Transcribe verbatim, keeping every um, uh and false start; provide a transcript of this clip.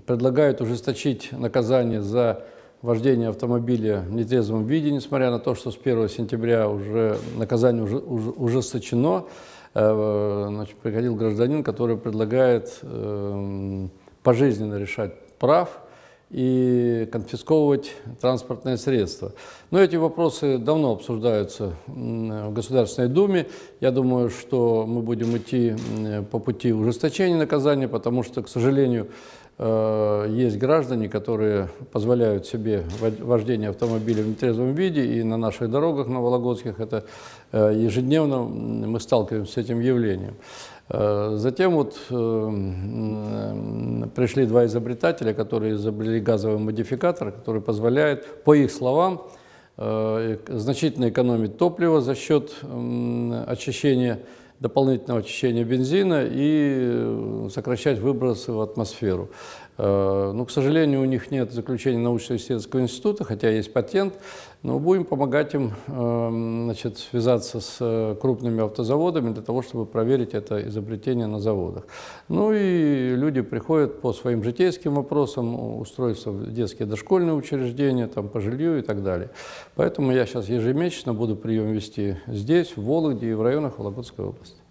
предлагают ужесточить наказание за вождение автомобиля в нетрезвом виде, несмотря на то, что с первого сентября уже наказание уже, уже, ужесточено. Значит, приходил гражданин, который предлагает э, пожизненно лишать прав и конфисковывать транспортные средства. Но эти вопросы давно обсуждаются в Государственной Думе. Я думаю, что мы будем идти по пути ужесточения наказания, потому что, к сожалению, есть граждане, которые позволяют себе вождение автомобиля в нетрезвом виде, и на наших дорогах, на Вологодских, это ежедневно мы сталкиваемся с этим явлением. Затем вот пришли два изобретателя, которые изобрели газовый модификатор, который позволяет, по их словам, значительно экономить топливо за счет очищения, дополнительного очищения бензина и сокращать выбросы в атмосферу. Но, к сожалению, у них нет заключения научно-исследовательского института, хотя есть патент, но будем помогать им, значит, связаться с крупными автозаводами для того, чтобы проверить это изобретение на заводах. Ну и люди приходят по своим житейским вопросам, устроиться в детские дошкольные учреждения, там, по жилью и так далее. Поэтому я сейчас ежемесячно буду прием вести здесь, в Вологде и в районах Вологодской области.